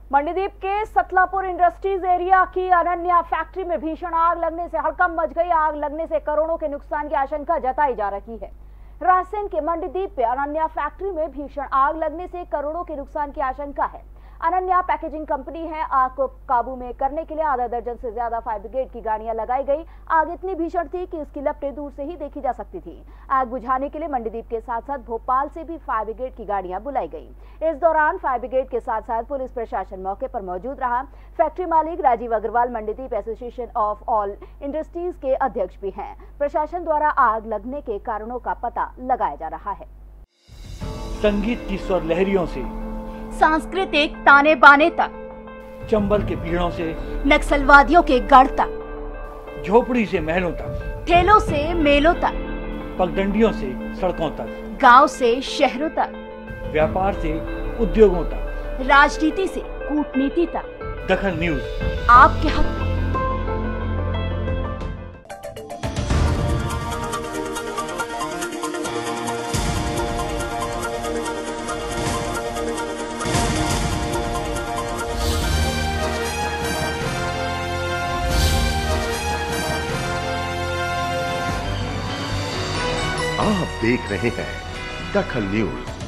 मंडीदीप के Satlapur industries area की Ananya factory में भीषण आग लगने से हड़कंप मच गई। आग लगने से करोड़ों के नुकसान की आशंका जताई जा रही है। रायसेन के मंडीदीप पे अनन्या फैक्ट्री में भीषण आग लगने से करोड़ों के नुकसान की आशंका है। अनन्या पैकेजिंग कंपनी है। आग को काबू में करने के लिए आधा दर्जन से ज्यादा फायर ब्रिगेड की गाड़ियां लगाई गई। आग इतनी भीषण थी कि इसकी लपटें दूर से ही देखी जा सकती थी। आग बुझाने के लिए मंडीदीप के साथ साथ भोपाल से भी फायर ब्रिगेड की गाड़ियां बुलाई गई। इस दौरान फायर ब्रिगेड के साथ साथ पुलिस प्रशासन मौके पर मौजूद रहा। फैक्ट्री मालिक Rajiv Agrawal Mandideep association of all industries के अध्यक्ष भी हैं। प्रशासन द्वारा आग लगने के कारणों का पता लगाया जा रहा है। संगीत की स्वर लहरियों से सांस्कृतिक ताने बाने तक, चंबल के पीड़ों से नक्सलवादियों के गढ़ तक, झोपड़ी से महलों तक, ठेलों से मेलों तक, पगडंडियों से सड़कों तक, गांव से शहरों तक, व्यापार से उद्योगों तक, राजनीति से कूटनीति तक, दखल न्यूज आपके हक में। आप देख रहे हैं दखल न्यूज।